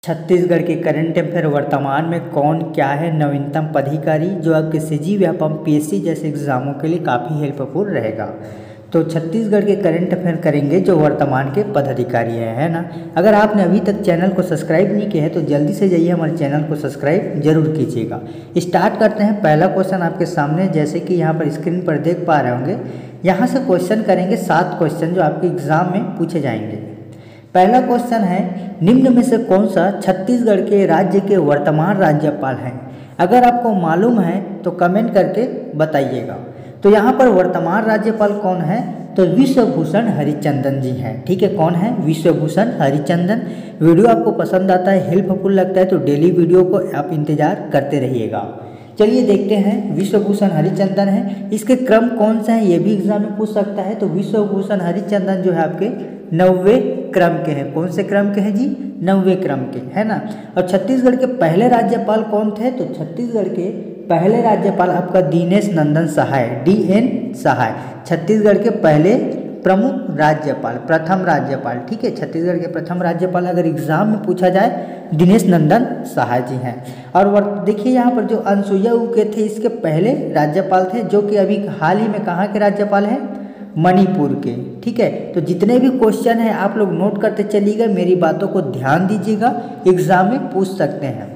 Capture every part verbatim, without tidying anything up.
छत्तीसगढ़ के current affair वर्तमान में कौन क्या है नवीनतम पदाधिकारी जो आपके सीजी व्यापम पीएससी जैसे एग्जामों के लिए काफ़ी हेल्पफुल रहेगा। तो छत्तीसगढ़ के करंट अफेयर करेंगे जो वर्तमान के पदाधिकारी हैं, है ना। अगर आपने अभी तक चैनल को सब्सक्राइब नहीं किया है तो जल्दी से जाइए हमारे चैनल को सब्सक्राइब जरूर कीजिएगा। स्टार्ट करते हैं। पहला क्वेश्चन आपके सामने जैसे कि यहाँ पर स्क्रीन पर देख पा रहे होंगे। यहाँ से क्वेश्चन करेंगे सात क्वेश्चन जो आपके एग्जाम में पूछे जाएंगे। पहला क्वेश्चन है, निम्न में से कौन सा छत्तीसगढ़ के राज्य के वर्तमान राज्यपाल हैं? अगर आपको मालूम है तो कमेंट करके बताइएगा। तो यहाँ पर वर्तमान राज्यपाल कौन है? तो विश्वभूषण हरिचंदन जी हैं। ठीक है, कौन है? विश्वभूषण हरिचंदन। वीडियो आपको पसंद आता है, हेल्पफुल लगता है तो डेली वीडियो को आप इंतजार करते रहिएगा। चलिए देखते हैं। विश्वभूषण हरिचंदन है, इसके क्रम कौन सा है ये भी एग्जाम में पूछ सकता है। तो विश्वभूषण हरिचंदन जो है आपके नौवे क्रम के हैं। कौन से क्रम के हैं जी? नौवे क्रम के, है ना। और छत्तीसगढ़ के पहले राज्यपाल कौन थे? तो छत्तीसगढ़ के पहले राज्यपाल आपका दिनेश नंदन सहाय, डी एन सहाय, छत्तीसगढ़ के पहले प्रमुख राज्यपाल, प्रथम राज्यपाल। ठीक है, छत्तीसगढ़ के प्रथम राज्यपाल अगर एग्जाम में पूछा जाए दिनेश नंदन सहाय जी हैं। और देखिए यहाँ पर जो अनसुईया उइके थे इसके पहले राज्यपाल थे जो कि अभी हाल ही में कहाँ के राज्यपाल हैं? मणिपुर के। ठीक है, तो जितने भी क्वेश्चन हैं आप लोग नोट करते चलिएगा, मेरी बातों को ध्यान दीजिएगा, एग्जाम में पूछ सकते हैं।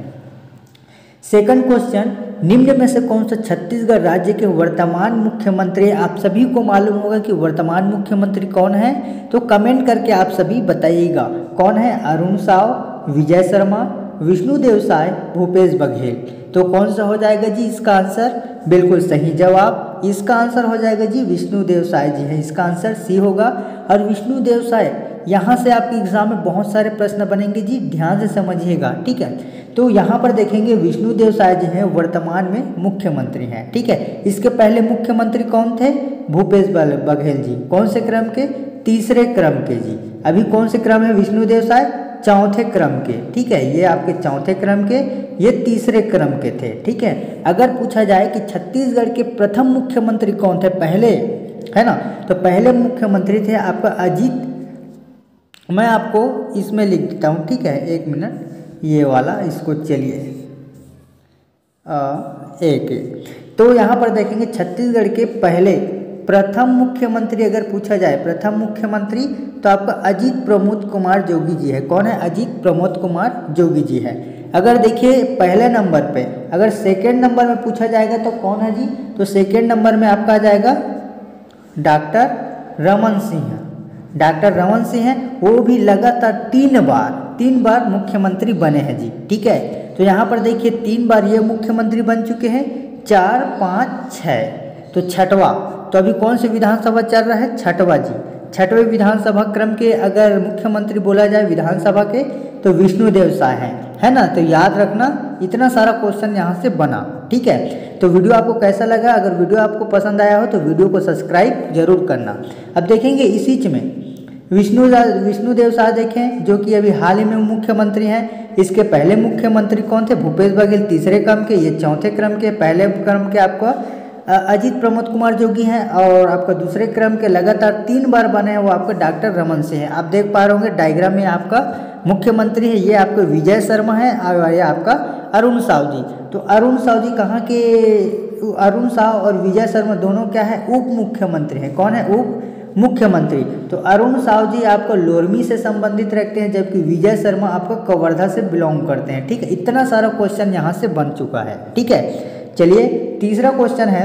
सेकंड क्वेश्चन, निम्न में से कौन सा छत्तीसगढ़ राज्य के वर्तमान मुख्यमंत्री? आप सभी को मालूम होगा कि वर्तमान मुख्यमंत्री कौन है, तो कमेंट करके आप सभी बताइएगा कौन है। अरुण साव, विजय शर्मा, विष्णुदेव साय, भूपेश बघेल। तो कौन सा हो जाएगा जी इसका आंसर? बिल्कुल सही जवाब, इसका आंसर हो जाएगा जी विष्णुदेव साय जी है, इसका आंसर सी होगा। और विष्णुदेव साय यहाँ से आपके एग्जाम में बहुत सारे प्रश्न बनेंगे जी, ध्यान से समझिएगा। ठीक है, तो यहाँ पर देखेंगे विष्णुदेव साय जी हैं वर्तमान में मुख्यमंत्री हैं। ठीक है, इसके पहले मुख्यमंत्री कौन थे? भूपेश बघेल जी। कौन से क्रम के? तीसरे क्रम के जी। अभी कौन से क्रम है विष्णुदेव साय? चौथे क्रम के। ठीक है, ये आपके चौथे क्रम के, ये तीसरे क्रम के थे। ठीक है, अगर पूछा जाए कि छत्तीसगढ़ के प्रथम मुख्यमंत्री कौन थे पहले, है ना, तो पहले मुख्यमंत्री थे आपका अजीत। मैं आपको इसमें लिख देता हूँ। ठीक है, एक मिनट, ये वाला इसको चलिए एक। तो यहाँ पर देखेंगे छत्तीसगढ़ के पहले प्रथम मुख्यमंत्री अगर पूछा जाए, प्रथम मुख्यमंत्री तो आपका अजीत प्रमोद कुमार जोगी जी है। कौन है? अजीत प्रमोद कुमार जोगी जी है। अगर देखिए पहले नंबर पे, अगर सेकेंड नंबर में पूछा जाएगा तो कौन है जी? तो सेकेंड नंबर में आपका आ जाएगा डॉक्टर रमन सिंह। डॉक्टर रमन सिंह हैं, वो भी लगातार तीन बार तीन बार मुख्यमंत्री बने हैं जी। ठीक है, तो यहाँ पर देखिए तीन बार ये मुख्यमंत्री बन चुके हैं, चार पाँच छः, तो छठवा। तो अभी कौन सी विधानसभा चल रहा है? छठवा जी। छठवें विधानसभा क्रम के अगर मुख्यमंत्री बोला जाए विधानसभा के तो विष्णुदेव साय हैं, है ना। तो याद रखना, इतना सारा क्वेश्चन यहाँ से बना। ठीक है, तो वीडियो आपको कैसा लगा? अगर वीडियो आपको पसंद आया हो तो वीडियो को सब्सक्राइब जरूर करना। अब देखेंगे इसी में विष्णु विष्णुदेव साय देखें जो कि अभी हाल ही में मुख्यमंत्री हैं। इसके पहले मुख्यमंत्री कौन थे? भूपेश बघेल तीसरे क्रम के, ये चौथे क्रम के। पहले क्रम के आपका अजीत प्रमोद कुमार जोगी हैं और आपका दूसरे क्रम के लगातार तीन बार बने हैं वो आपके डॉक्टर रमन सिंह हैं। आप देख पा रहे होंगे डायग्राम में आपका मुख्यमंत्री है, ये आपके विजय शर्मा है और ये आपका अरुण साव जी। तो अरुण साव जी कहाँ के? अरुण साव और विजय शर्मा दोनों क्या है? उप मुख्यमंत्री हैं। कौन है? उप मुख्यमंत्री। तो अरुण साव जी आपको लोरमी से संबंधित रखते हैं जबकि विजय शर्मा आपको कवर्धा से बिलोंग करते हैं। ठीक है, इतना सारा क्वेश्चन यहाँ से बन चुका है। ठीक है, चलिए तीसरा क्वेश्चन है,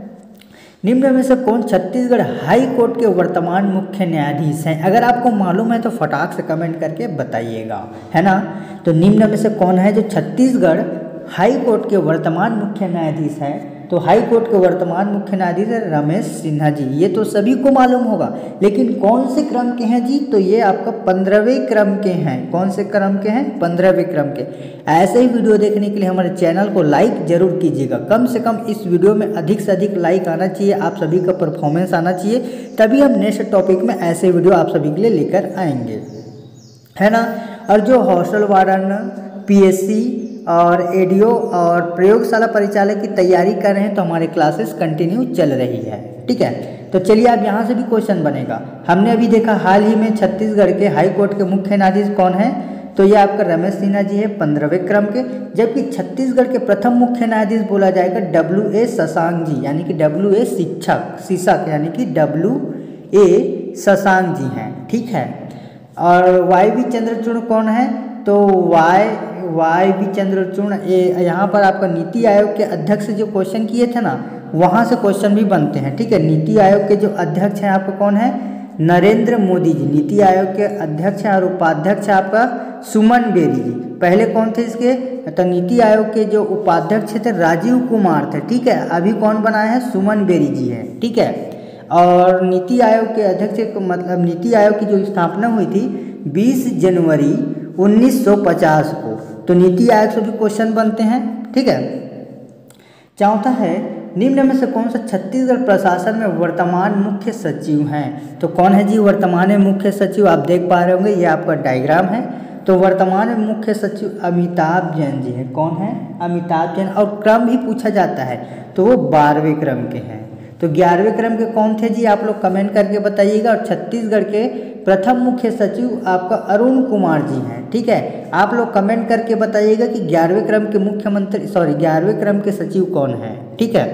निम्न में से कौन छत्तीसगढ़ हाई कोर्ट के वर्तमान मुख्य न्यायाधीश हैं? अगर आपको मालूम है तो फटाक से कमेंट करके बताइएगा, है ना। तो निम्न में से कौन है जो छत्तीसगढ़ हाई कोर्ट के वर्तमान मुख्य न्यायाधीश हैं? तो हाई कोर्ट के वर्तमान मुख्य न्यायाधीश है रमेश सिन्हा जी। ये तो सभी को मालूम होगा, लेकिन कौन से क्रम के हैं जी? तो ये आपका पंद्रहवें क्रम के हैं। कौन से क्रम के हैं? पंद्रहवें क्रम के। ऐसे ही वीडियो देखने के लिए हमारे चैनल को लाइक जरूर कीजिएगा। कम से कम इस वीडियो में अधिक से अधिक लाइक आना चाहिए, आप सभी का परफॉर्मेंस आना चाहिए, तभी हम नेक्स्ट टॉपिक में ऐसे वीडियो आप सभी के लिए लेकर आएंगे, है ना। और जो हॉस्टल वार्डन, पीएससी और एडीओ और प्रयोगशाला परिचालक की तैयारी कर रहे हैं तो हमारे क्लासेस कंटिन्यू चल रही है। ठीक है, तो चलिए अब यहाँ से भी क्वेश्चन बनेगा। हमने अभी देखा हाल ही में छत्तीसगढ़ के हाई कोर्ट के मुख्य न्यायाधीश कौन है? तो ये आपका रमेश सिन्हा जी है पंद्रहवें क्रम के। जबकि छत्तीसगढ़ के प्रथम मुख्य न्यायाधीश बोला जाएगा डब्ल्यू ए शशांक जी, यानी कि डब्ल्यू ए शिक्षक शिक्षक यानी कि डब्ल्यू ए शशांक जी हैं, ठीक है। और वाई बी चंद्रचूड़ कौन है, तो वाई वाई बी चंद्रचूड़ यहाँ पर आपका नीति आयोग के अध्यक्ष जो क्वेश्चन किए थे ना, वहाँ से क्वेश्चन भी बनते हैं, ठीक है। नीति आयोग के जो अध्यक्ष हैं आपका कौन है, नरेंद्र मोदी जी नीति आयोग के अध्यक्ष हैं। और उपाध्यक्ष आपका सुमन बेरी जी। पहले कौन थे इसके, तो नीति आयोग के जो उपाध्यक्ष थे राजीव कुमार थे, ठीक है। अभी कौन बनाए हैं, सुमन बेरी जी हैं, ठीक है। और नीति आयोग के अध्यक्ष मतलब नीति आयोग की जो स्थापना हुई थी बीस जनवरी उन्नीस सौ पचास को, तो नीति आयोग से भी क्वेश्चन बनते हैं, ठीक है। चौथा है निम्न में से कौन सा छत्तीसगढ़ प्रशासन में वर्तमान मुख्य सचिव हैं, तो कौन है जी वर्तमान में मुख्य सचिव, आप देख पा रहे होंगे ये आपका डायग्राम है। तो वर्तमान में मुख्य सचिव अमिताभ जैन जी हैं, कौन है, अमिताभ जैन। और क्रम भी पूछा जाता है तो वो बारहवें क्रम के हैं। तो ग्यारहवें क्रम के कौन थे जी, आप लोग कमेंट करके बताइएगा। और छत्तीसगढ़ के प्रथम मुख्य सचिव आपका अरुण कुमार जी हैं, ठीक है। आप लोग कमेंट करके बताइएगा कि ग्यारहवें क्रम के मुख्यमंत्री सॉरी ग्यारहवें क्रम के सचिव कौन है, ठीक है।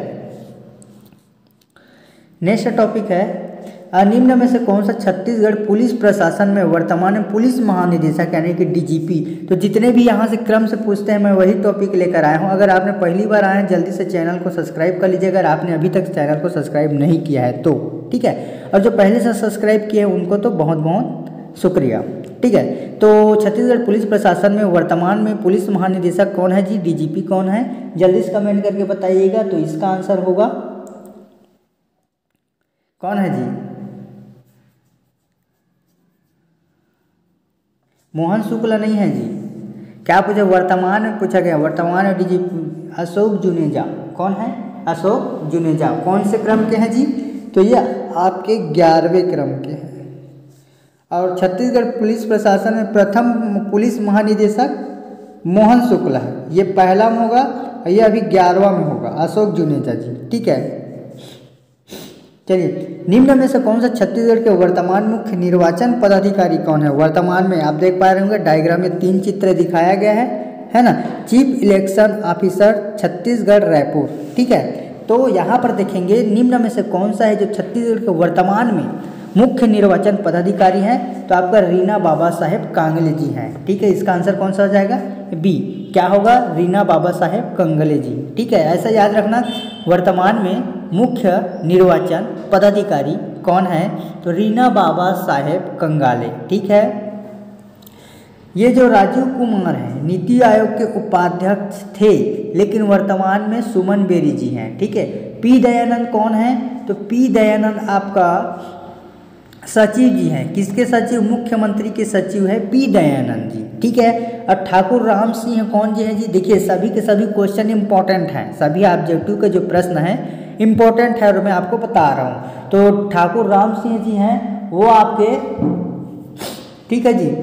नेक्स्ट टॉपिक है निम्न में से कौन सा छत्तीसगढ़ पुलिस प्रशासन में वर्तमान में पुलिस महानिदेशक यानी कि डीजीपी। तो जितने भी यहाँ से क्रम से पूछते हैं मैं वही टॉपिक लेकर आया हूँ। अगर आपने पहली बार आए हैं जल्दी से चैनल को सब्सक्राइब कर लीजिए, अगर आपने अभी तक चैनल को सब्सक्राइब नहीं किया है तो, ठीक है। और जो पहले से सब्सक्राइब किए हैं उनको तो बहुत बहुत शुक्रिया, ठीक है। तो छत्तीसगढ़ पुलिस प्रशासन में वर्तमान में पुलिस महानिदेशक कौन है जी, डीजीपी कौन है, जल्दी से कमेंट करके बताइएगा। तो इसका आंसर होगा कौन है जी, मोहन शुक्ला नहीं है जी। क्या पूछा, वर्तमान में पूछा गया, वर्तमान में डीजीपी अशोक जुनेजा, कौन है, अशोक जुनेजा। कौन से क्रम के हैं जी, तो ये आपके ग्यारहवें क्रम के हैं। और छत्तीसगढ़ पुलिस प्रशासन में प्रथम पुलिस महानिदेशक मोहन शुक्ला है, ये पहला में होगा, ये अभी ग्यारहवां में होगा अशोक जुनेजा जी, ठीक है। चलिए निम्न में से कौन सा छत्तीसगढ़ के वर्तमान मुख्य निर्वाचन पदाधिकारी कौन है। वर्तमान में आप देख पा रहे होंगे डायग्राम में तीन चित्र दिखाया गया है है ना। Chief election officer Chhattisgarh Raipur, ठीक है। तो यहाँ पर देखेंगे निम्न में से कौन सा है जो छत्तीसगढ़ के वर्तमान में मुख्य निर्वाचन पदाधिकारी हैं, तो आपका रीना बाबा साहेब कांगले जी हैं, ठीक है। इसका आंसर कौन सा हो जाएगा, बी, क्या होगा, रीना बाबा साहेब कांगले जी, ठीक है। ऐसा याद रखना वर्तमान में मुख्य निर्वाचन पदाधिकारी कौन है, तो रीना बाबा साहेब कंगाले, ठीक है। ये जो राजीव कुमार हैं नीति आयोग के उपाध्यक्ष थे, लेकिन वर्तमान में सुमन बेरी जी हैं, ठीक है। पी दयानंद कौन है, तो पी दयानंद आपका सचिव जी हैं, किसके सचिव, मुख्यमंत्री के सचिव है पी दयानंद जी, ठीक है। और ठाकुर राम सिंह कौन जी हैं जी, देखिए सभी के सभी क्वेश्चन इंपॉर्टेंट हैं, सभी ऑब्जेक्टिव के जो प्रश्न हैं इम्पोर्टेंट है और मैं आपको बता रहा हूँ। तो ठाकुर राम सिंह जी हैं वो आपके, ठीक है जी,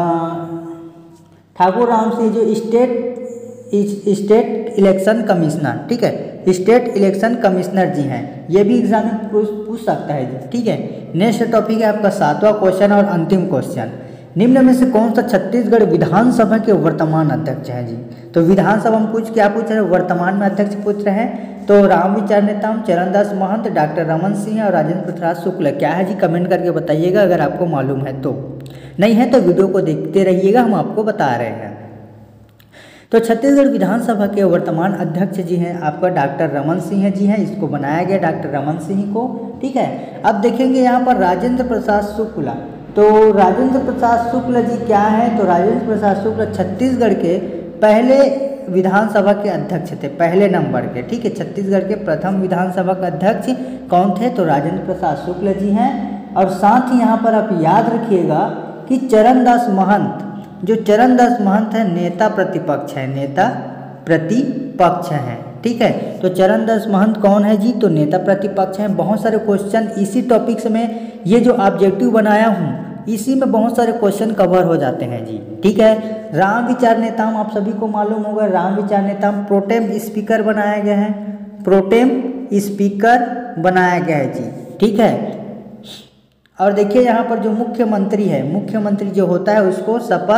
ठाकुर राम सिंह जो स्टेट स्टेट इलेक्शन कमिश्नर, ठीक है, स्टेट इलेक्शन कमिश्नर जी हैं, ये भी एग्जाम में पूछ सकता है जी, ठीक है। नेक्स्ट टॉपिक है आपका सातवां क्वेश्चन और अंतिम क्वेश्चन, निम्न में से कौन सा छत्तीसगढ़ विधानसभा के वर्तमान अध्यक्ष हैं जी। तो विधानसभा में कुछ क्या पूछ रहे हैं, वर्तमान में अध्यक्ष पूछ रहे हैं, तो राम विचार नेताम, चरणदास महंत, डॉक्टर रमन सिंह और राजेंद्र प्रसाद शुक्ल, क्या है जी, कमेंट करके बताइएगा अगर आपको मालूम है तो, नहीं है तो वीडियो को देखते रहिएगा, हम आपको बता रहे हैं। तो छत्तीसगढ़ विधानसभा के वर्तमान अध्यक्ष जी हैं आपका डॉक्टर रमन सिंह जी हैं, इसको बनाया गया डॉक्टर रमन सिंह को, ठीक है। अब देखेंगे यहाँ पर राजेंद्र प्रसाद शुक्ला, तो राजेंद्र प्रसाद शुक्ल जी क्या है, तो राजेंद्र प्रसाद शुक्ल छत्तीसगढ़ के पहले विधानसभा के अध्यक्ष थे, पहले नंबर के, ठीक है। छत्तीसगढ़ के प्रथम विधानसभा के अध्यक्ष कौन थे, तो राजेंद्र प्रसाद शुक्ल जी हैं। और साथ ही यहाँ पर आप याद रखिएगा कि चरणदास महंत, जो चरणदास महंत है नेता प्रतिपक्ष है, नेता प्रतिपक्ष हैं, ठीक है। तो चरणदास महंत कौन है जी, तो नेता प्रतिपक्ष हैं। बहुत सारे क्वेश्चन इसी टॉपिक्स में, ये जो ऑब्जेक्टिव बनाया हूँ इसी में बहुत सारे क्वेश्चन कवर हो जाते हैं जी, ठीक है। राम विचार नेताम आप सभी को मालूम होगा, राम विचार नेताम प्रोटेम स्पीकर बनाया गया है, प्रोटेम स्पीकर बनाया गया है जी, ठीक है। और देखिए यहाँ पर जो मुख्यमंत्री है, मुख्यमंत्री जो होता है उसको शपथ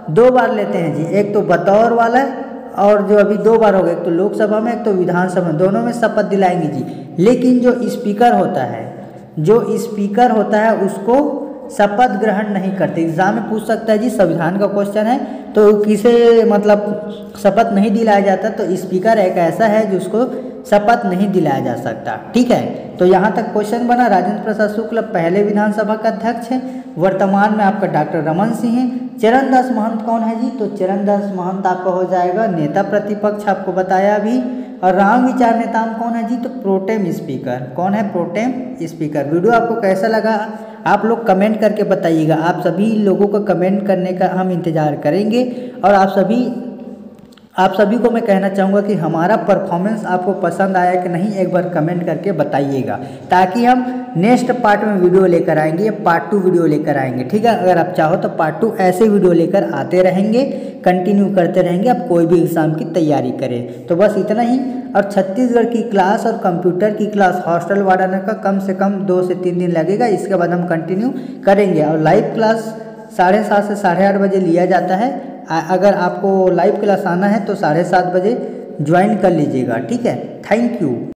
दो बार लेते हैं जी, एक तो बतौर वाला और जो अभी दो बार हो गया, एक तो लोकसभा में एक तो विधानसभा में, दोनों में शपथ दिलाएंगे जी। लेकिन जो स्पीकर होता है जो स्पीकर होता है उसको शपथ ग्रहण नहीं करते। एग्जाम में पूछ सकता है जी, संविधान का क्वेश्चन है तो किसे मतलब शपथ नहीं दिलाया जाता, तो स्पीकर एक ऐसा है जिसको शपथ नहीं दिलाया जा सकता। ठीक है, तो यहाँ तक क्वेश्चन बना। राजेंद्र प्रसाद शुक्ल पहले विधानसभा का अध्यक्ष है, वर्तमान में आपका डॉक्टर रमन सिंह है। चरणदास महंत कौन है जी, तो चरणदास महंत आपका हो जाएगा नेता प्रतिपक्ष, आपको बताया अभी। और राम विचार नेताम कौन है जी, तो प्रोटेम स्पीकर। कौन है, प्रोटेम स्पीकर। वीडियो आपको कैसा लगा आप लोग कमेंट करके बताइएगा। आप सभी लोगों को कमेंट करने का हम इंतज़ार करेंगे और आप सभी आप सभी को मैं कहना चाहूँगा कि हमारा परफॉर्मेंस आपको पसंद आया कि नहीं, एक बार कमेंट करके बताइएगा, ताकि हम नेक्स्ट पार्ट में वीडियो लेकर आएंगे, पार्ट टू वीडियो लेकर आएंगे। ठीक है, अगर आप चाहो तो पार्ट टू ऐसे वीडियो लेकर आते रहेंगे, कंटिन्यू करते रहेंगे, आप कोई भी एग्ज़ाम की तैयारी करें। तो बस इतना ही। और छत्तीसगढ़ की क्लास और कंप्यूटर की क्लास हॉस्टल वार्डन का कम से कम दो से तीन दिन लगेगा, इसके बाद हम कंटिन्यू करेंगे। और लाइव क्लास साढ़े सात से साढ़े आठ बजे लिया जाता है। अगर आपको लाइव क्लास आना है तो साढ़े सात बजे ज्वाइन कर लीजिएगा। ठीक है, थैंक यू।